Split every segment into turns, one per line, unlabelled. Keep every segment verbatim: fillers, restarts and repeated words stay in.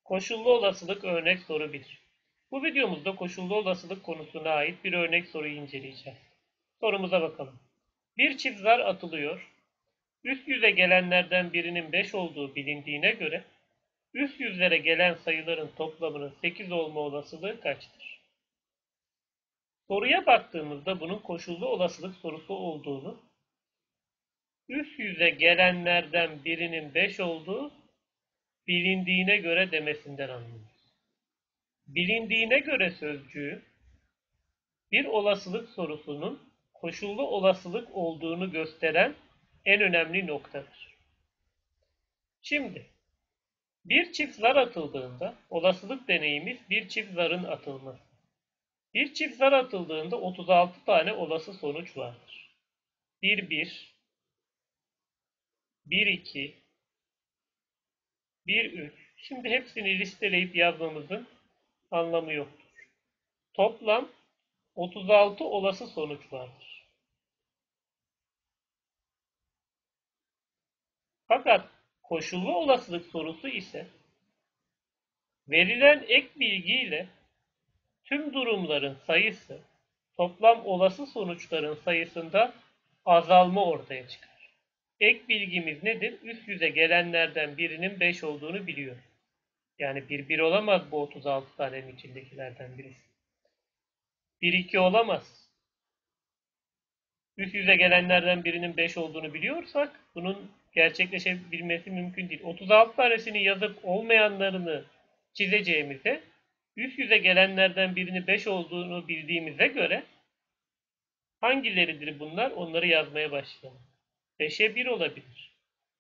Koşullu olasılık örnek soru bir. Bu videomuzda koşullu olasılık konusuna ait bir örnek soruyu inceleyeceğiz. Sorumuza bakalım. Bir çift zar atılıyor. Üst yüze gelenlerden birinin beş olduğu bilindiğine göre üst yüzlere gelen sayıların toplamının sekiz olma olasılığı kaçtır? Soruya baktığımızda bunun koşullu olasılık sorusu olduğunu, üst yüze gelenlerden birinin beş olduğu bilindiğine göre demesinden anlıyoruz. Bilindiğine göre sözcüğü bir olasılık sorusunun koşullu olasılık olduğunu gösteren en önemli noktadır. Şimdi bir çift zar atıldığında olasılık deneyimiz bir çift zarın atılması. Bir çift zar atıldığında otuz altı tane olası sonuç vardır. bir bir, bir iki, bir üç. Şimdi hepsini listeleyip yazmamızın anlamı yoktur. Toplam otuz altı olası sonuç vardır. Fakat koşullu olasılık sorusu ise verilen ek bilgiyle tüm durumların sayısı toplam olası sonuçların sayısında azalma ortaya çıkar. Ek bilgimiz nedir? Üst yüze gelenlerden birinin beş olduğunu biliyoruz. Yani bir bir olamaz bu otuz altı tanenin içindekilerden birisi. bir iki olamaz. Üst yüze gelenlerden birinin beş olduğunu biliyorsak bunun gerçekleşebilmesi mümkün değil. otuz altı tanesini yazıp olmayanlarını çizeceğimize üst yüze gelenlerden birinin beş olduğunu bildiğimize göre hangileridir bunlar? Onları yazmaya başlayalım. beşe bir olabilir.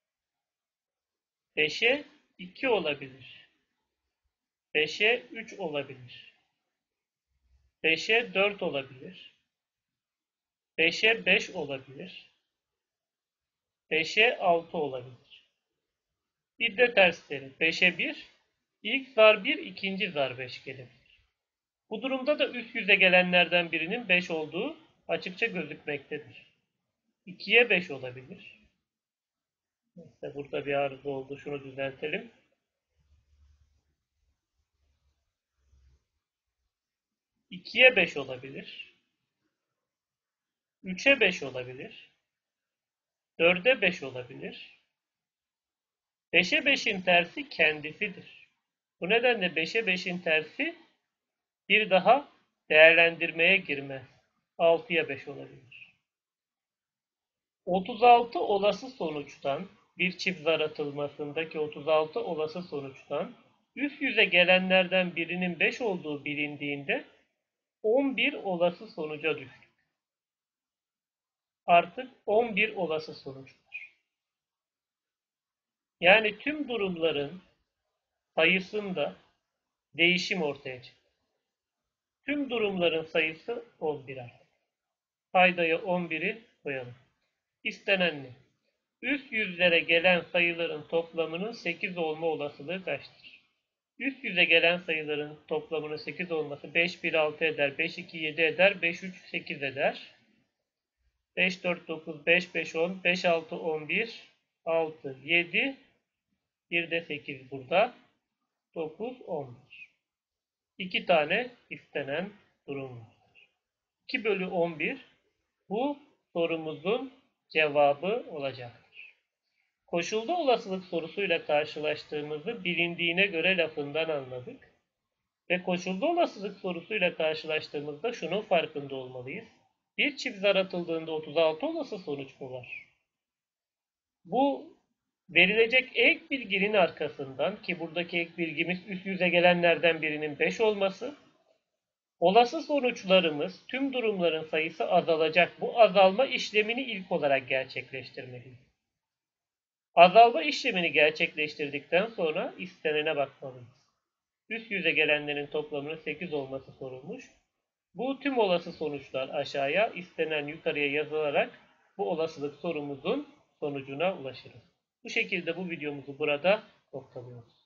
beşe iki olabilir. beşe üç olabilir. beşe dört olabilir. beşe beş olabilir. beşe altı olabilir. Bir de tersleri. beşe bir, ilk zar bir, ikinci zar beş gelebilir. Bu durumda da üst yüze gelenlerden birinin beş olduğu açıkça gözükmektedir. ikiye beş olabilir. İşte burada bir arıza oldu. Şunu düzeltelim. ikiye beş olabilir. üçe beş olabilir. dörde beş olabilir. beşe beşin tersi kendisidir. Bu nedenle beşe beşin tersi bir daha değerlendirmeye girmez. altıya beş olabilir. otuz altı olası sonuçtan, bir çift zar atılmasındaki otuz altı olası sonuçtan üst yüze gelenlerden birinin beş olduğu bilindiğinde on bir olası sonuca düştük. Artık on bir olası sonuç var. Yani tüm durumların sayısında değişim ortaya çıktı. Tüm durumların sayısı on bir artık. Paydaya on biri koyalım. İstenen ne? Üst yüzlere gelen sayıların toplamının sekiz olma olasılığı kaçtır? Üst yüze gelen sayıların toplamının sekiz olması beş bir altı eder, beş iki yedi eder, beş üç sekiz eder. beş dört dokuz, beş beş on, beş altı on bir, altı yedi, bir de sekiz burada. dokuz on bir. iki tane istenen durum var. iki bölü on bir bu sorumuzun cevabı olacaktır. Koşullu olasılık sorusuyla karşılaştığımızı bilindiğine göre lafından anladık. Ve koşullu olasılık sorusuyla karşılaştığımızda şunun farkında olmalıyız. Bir çift zar atıldığında otuz altı olası sonuç mu var? Bu verilecek ek bilginin arkasından, ki buradaki ek bilgimiz üst yüze gelenlerden birinin beş olması, olası sonuçlarımız tüm durumların sayısı azalacak. Bu azalma işlemini ilk olarak gerçekleştirmeliyiz. Azalma işlemini gerçekleştirdikten sonra istenene bakmalıyız. Üst yüze gelenlerin toplamının sekiz olması sorulmuş. Bu tüm olası sonuçlar aşağıya, istenen yukarıya yazılarak bu olasılık sorumuzun sonucuna ulaşırız. Bu şekilde bu videomuzu burada noktalıyoruz.